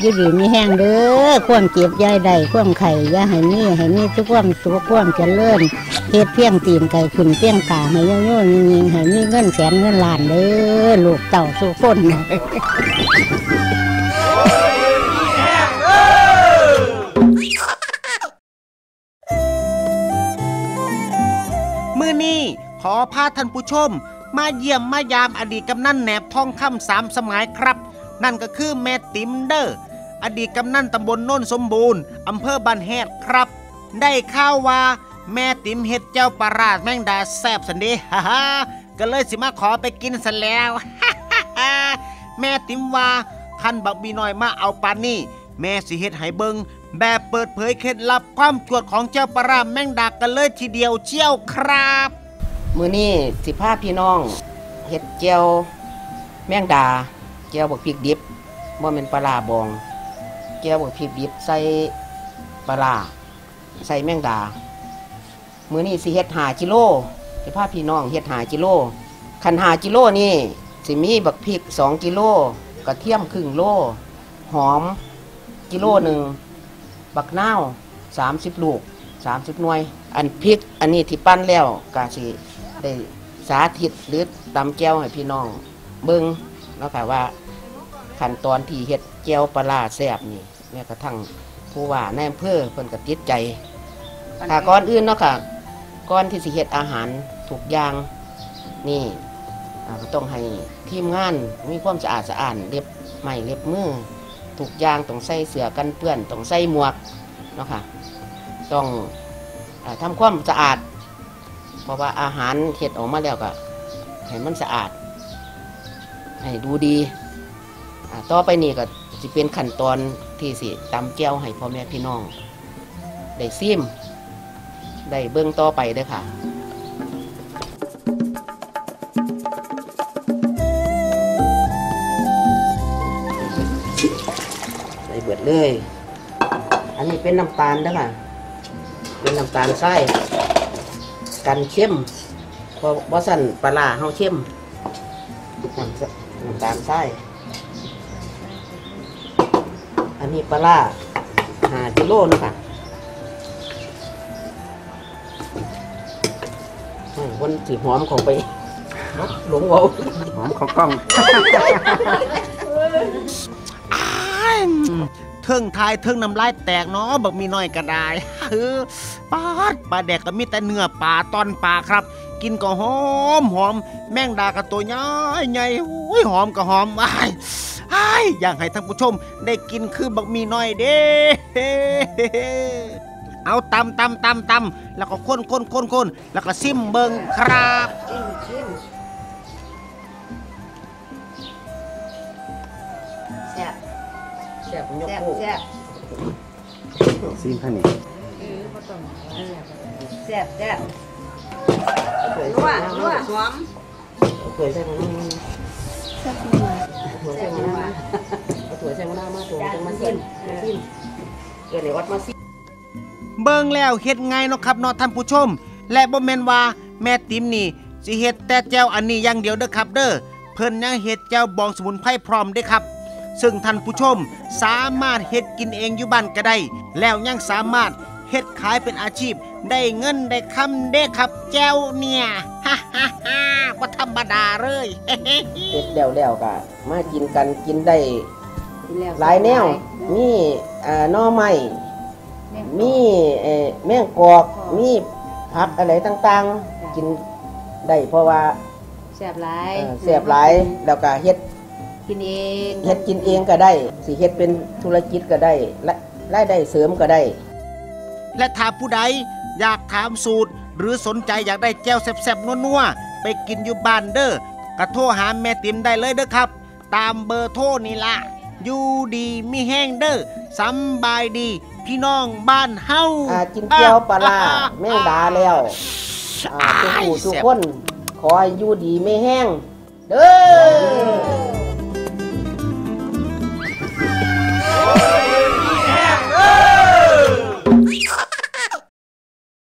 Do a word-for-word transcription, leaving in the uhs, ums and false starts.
อยู่ดีมีแห้งเด้อความเจ็บยายใดความไข่ยาให้มีให้มีทุกความสุขความเจริญเฮ็ดเพียงตีนไก่ขึ้นเพียงตาให้โยโย่ยิงให้มีเงินแสนเงินล้านเด้อลูกเต่าสู่คนมื้อนี้ขอพาท่านผู้ชมมาเยี่ยมมายามอดีตกำนันแหนบทองคำสามสมัยครับนั่นก็คือแม่ติ๋มเด้ออดีตกำนันตำบลโน่นสมบูรณ์อำเภอบ้านแฮดครับได้ข่าวว่าแม่ติ๋มเฮ็ดเจ้าปลาร้าแมงดาแซ่บสันเดฮ่าฮ่าก็เลยสิมาขอไปกินซะแล้วฮ่าฮ่าแม่ติ๋มว่าคันบักบีน้อยมาเอาปานนี้แม่สิเฮ็ดให้เบิ่งแบบเปิดเผยเคล็ดลับความจวดของเจ้าปลาร้าแมงดากันเลยทีเดียวเชี่ยวครับมื้อนี้สิพาพี่น้องเฮ็ดแจ่วแมงดาแจ่วบักพริกดิบบ่แม่นปลาร้าบองแจ่วบักพริกดิบใส่ปลาร้าใส่แมงดามื้อนี้สิเฮ็ดห้ากิโลสิพาพี่น้องเฮ็ดห้ากิโลคันห้ากิโลนี่สิมีบักพริกสองกิโลกระเทียมครึ่งโลหอมกิโลหนึ่งบักนาวสามสิบลูกสามสิบหน่วยอันพริกอันนี้ที่ปั้นแล้วก็สิได้สาธิตหรือตำแจ่วให้พี่น้องเบิ่งเนาะค่ะว่าขั้นตอนที่เฮ็ดแจ่วปลาร้าแซ่บนี่แม้กระทั่งผู้ว่าในอำเภอเพิ่นก็ติดใจถ้าก่อนอื่นเนาะค่ะก่อนที่สิเฮ็ดอาหารทุกอย่างนี่ก็ต้องให้ทีมงานมีความสะอาดสะอ้านเล็บไม้เล็บมือทุกอย่างต้องใส่เสื้อกันเปื้อนต้องใส่หมวกเนาะค่ะต้องทำความสะอาดเพราะว่าอาหารเฮ็ดออกมาแล้วก็ให้มันสะอาดให้ดูดีต่อไปนี่ก็จะเป็นขั้นตอนที่สิตำแจ่วให้พ่อแม่พี่น้องได้ซิมได้เบิ่งต่อไปเด้อค่ะใส่เบิดเลยอันนี้เป็นน้ำตาลเด้อค่ะเป็นน้ำตาลทรายกันเข้มเพราะว่าสั่นปลาร้าเฮาเข้มน้ำตาลทรายอันนี้ปลาร้าห้ากิโลนะคะวันสีหอมของไปหลงเอาหอมของกล้องเทิงทายเทิงน้ำลายแตกเนาะบักมีน้อยก็ได้เออปลาปลาแดกก็มีแต่เนื้อปลาตอนปลาครับกินก็หอมหอมแมงดาก็ตัวใหญ่ใหญ่อุ้ยหอมก็หอมอ้ายอ้ายอยากให้ท่านผู้ชมได้กินคือบักมีน้อยเด้เอาตำตำตำตำแล้วก็คนคนคนคนแล้วก็ซิมเบิงครับแซ่บแซ่บแซ่บแซ่บซิมท่านี่แซ่บแซ่บนัวนัวหอมเผื่อใส่มะนาวแซ่บนัวถั่วใส่มะนาวเอาถั่วใส่มะนาวมาถั่วจังมาซิมซิมเกิดในวัดมาซิมเบิ่งแล้วเฮ็ดง่ายเนาะครับเนาะท่านผู้ชมและบ่แม่นว่าแม่ติ๋มนี่สิเฮ็ดแต่แจ่วอันนี้อย่างเดียวเด้อครับเด้อเพิ่นยังเฮ็ดแจ่วบองสมุนไพรพร้อมเด้อครับซึ่งท่านผู้ชมสามารถเฮ็ดกินเองอยู่บ้านก็ได้แล้วยังสามารถเฮ็ดขายเป็นอาชีพได้เงินได้คำเด้อครับแจ่วเนี่ยฮ่าฮ่าฮ่าบ่ธรรมดาเลยเฮ็ดแล้วๆก็มากินกันกินได้หลายแนวมีอ่าหน่อไม้มีแมงกอกมีผักอะไรต่างๆกินได้เพราะว่าแซ่บหลายแซ่บหลายแล้วก็เฮ็ดกินเองเฮ็ดกินเองก็ได้สิเฮ็ดเป็นธุรกิจก็ได้และรายได้เสริมก็ได้และถ้าผู้ใดอยากถามสูตรหรือสนใจอยากได้แจ่วแซ่บๆนัวๆไปกินอยู่บ้านเด้อก็โทรหาแม่ติ๋มได้เลยเด้อครับตามเบอร์โทรนี่ล่ะอยู่ดีมีแห้งเด้อสำบายดีพี่น้องบ้านเฮากินแจ่วปลาร้าแมงดาแล้วทุกผู้ทุกคนขอให้อยู่ดีไม่แห้งเด้อ